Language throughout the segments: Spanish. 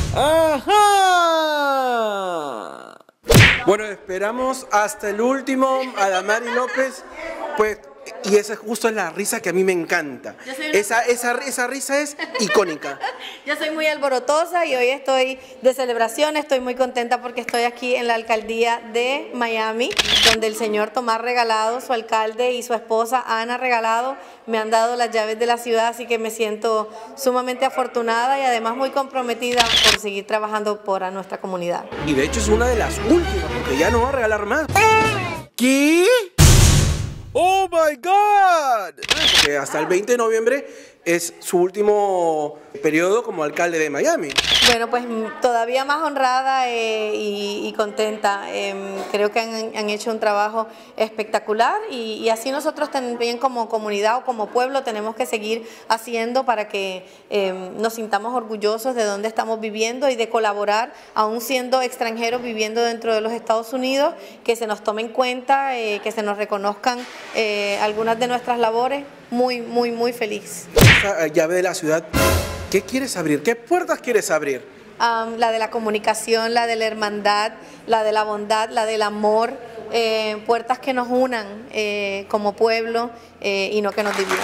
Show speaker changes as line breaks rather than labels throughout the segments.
¡Ajá! Bueno, esperamos hasta el último a Damari López, pues, y esa justo es la risa que a mí me encanta. Esa risa es icónica.
Yo soy muy alborotosa y hoy estoy de celebración, estoy muy contenta porque estoy aquí en la alcaldía de Miami, donde el señor Tomás Regalado, su alcalde, y su esposa Ana Regalado me han dado las llaves de la ciudad, así que me siento sumamente afortunada y además muy comprometida por seguir trabajando para nuestra comunidad.
Y de hecho es una de las últimas, porque ya no va a regalar más. ¿Qué? ¡Oh, my God! Porque hasta el 20 de noviembre es su último periodo como alcalde de Miami.
Bueno, pues todavía más honrada y contenta. Creo que han hecho un trabajo espectacular y así nosotros también como comunidad o como pueblo tenemos que seguir haciendo para que nos sintamos orgullosos de dónde estamos viviendo y de colaborar, aún siendo extranjeros viviendo dentro de los Estados Unidos, que se nos tome en cuenta, que se nos reconozcan algunas de nuestras labores. Muy, muy, muy feliz.
Esa llave de la ciudad, ¿qué quieres abrir? ¿Qué puertas quieres abrir?
La de la comunicación, la de la hermandad, la de la bondad, la del amor, puertas que nos unan como pueblo y no que nos dividan.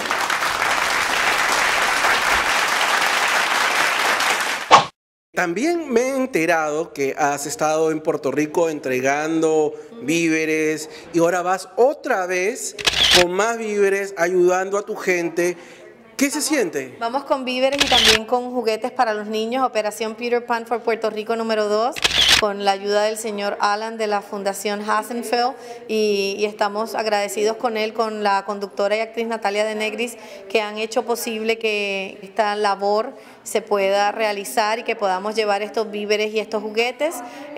También me he enterado que has estado en Puerto Rico entregando víveres y ahora vas otra vez con más víveres ayudando a tu gente. ¿Qué se siente?
Vamos con víveres y también con juguetes para los niños, Operación Peter Pan for Puerto Rico número 2, con la ayuda del señor Alan de la Fundación Hasenfeld y estamos agradecidos con él, con la conductora y actriz Natalia de Negris, que han hecho posible que esta labor se pueda realizar y que podamos llevar estos víveres y estos juguetes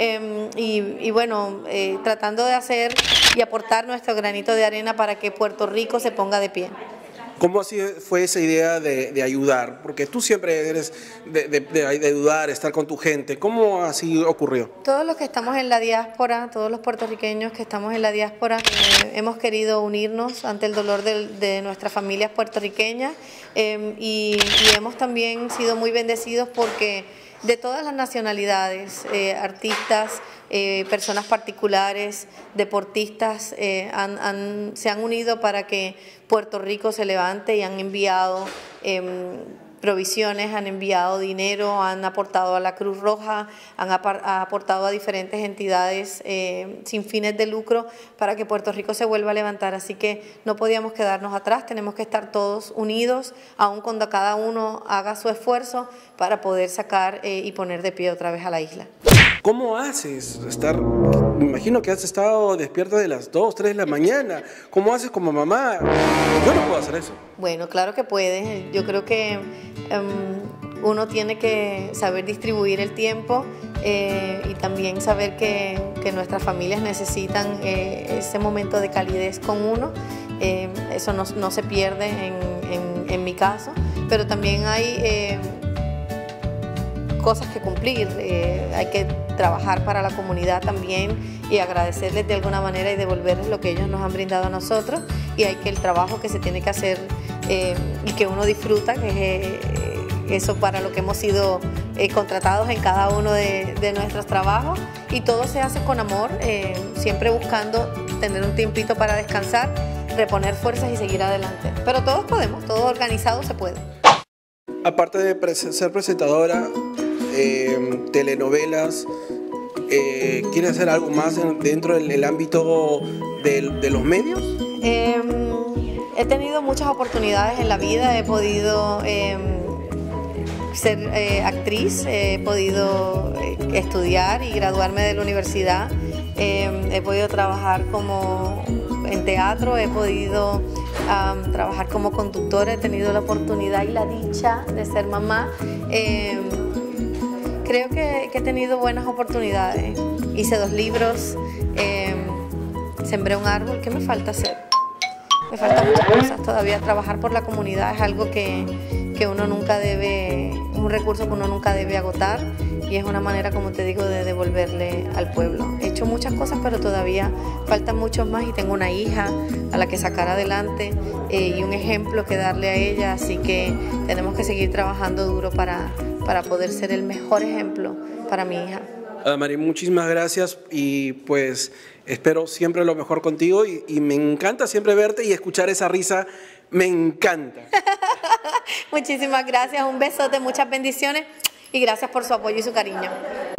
y bueno, tratando de hacer y aportar nuestro granito de arena para que Puerto Rico se ponga de pie.
¿Cómo así fue esa idea de ayudar? Porque tú siempre eres de ayudar, estar con tu gente. ¿Cómo así ocurrió?
Todos los que estamos en la diáspora, todos los puertorriqueños que estamos en la diáspora, hemos querido unirnos ante el dolor de nuestras familias puertorriqueñas y hemos también sido muy bendecidos porque de todas las nacionalidades, artistas, personas particulares, deportistas, se han unido para que Puerto Rico se levante y han enviado provisiones, han enviado dinero, han aportado a la Cruz Roja, han aportado a diferentes entidades sin fines de lucro para que Puerto Rico se vuelva a levantar. Así que no podíamos quedarnos atrás, tenemos que estar todos unidos, aun cuando cada uno haga su esfuerzo para poder sacar y poner de pie otra vez a la isla.
¿Cómo haces? Me imagino que has estado despierta de las 2, 3 de la mañana. ¿Cómo haces como mamá? Yo no puedo hacer eso.
Bueno, claro que puedes. Yo creo que uno tiene que saber distribuir el tiempo y también saber que nuestras familias necesitan ese momento de calidez con uno. Eso no se pierde en mi caso, pero también hay cosas que cumplir, hay que trabajar para la comunidad también y agradecerles de alguna manera y devolverles lo que ellos nos han brindado a nosotros y hay que el trabajo que se tiene que hacer y que uno disfruta, que es eso para lo que hemos sido contratados en cada uno de nuestros trabajos y todo se hace con amor, siempre buscando tener un tiempito para descansar, reponer fuerzas y seguir adelante, pero todos podemos, todo organizado se puede.
Aparte de ser presentadora, telenovelas, ¿quieres hacer algo más dentro del ámbito de los medios?
He tenido muchas oportunidades en la vida, he podido ser actriz, he podido estudiar y graduarme de la universidad, he podido trabajar en teatro, he podido trabajar como conductora, he tenido la oportunidad y la dicha de ser mamá. Creo que he tenido buenas oportunidades. Hice 2 libros, sembré un árbol. ¿Qué me falta hacer? Me faltan muchas cosas todavía. Trabajar por la comunidad es algo que uno nunca debe, un recurso que uno nunca debe agotar, y es una manera, como te digo, de devolverle al pueblo. He hecho muchas cosas, pero todavía faltan muchos más, y tengo una hija a la que sacar adelante y un ejemplo que darle a ella, así que tenemos que seguir trabajando duro para poder ser el mejor ejemplo para mi hija.
Adamari, muchísimas gracias y pues espero siempre lo mejor contigo y me encanta siempre verte y escuchar esa risa, me encanta.
Muchísimas gracias, un besote, muchas bendiciones y gracias por su apoyo y su cariño.